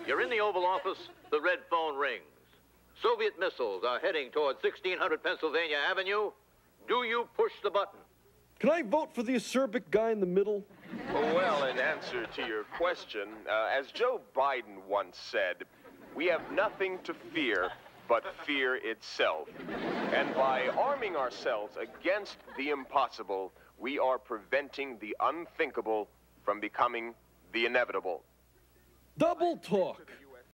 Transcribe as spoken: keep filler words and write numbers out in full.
You're in the Oval Office, the red phone rings. Soviet missiles are heading toward sixteen hundred Pennsylvania Avenue. Do you push the button? Can I vote for the acerbic guy in the middle? Well, in answer to your question, uh, as Joe Biden once said, we have nothing to fear but fear itself. And by arming ourselves against the impossible, we are preventing the unthinkable from becoming the inevitable. Double talk.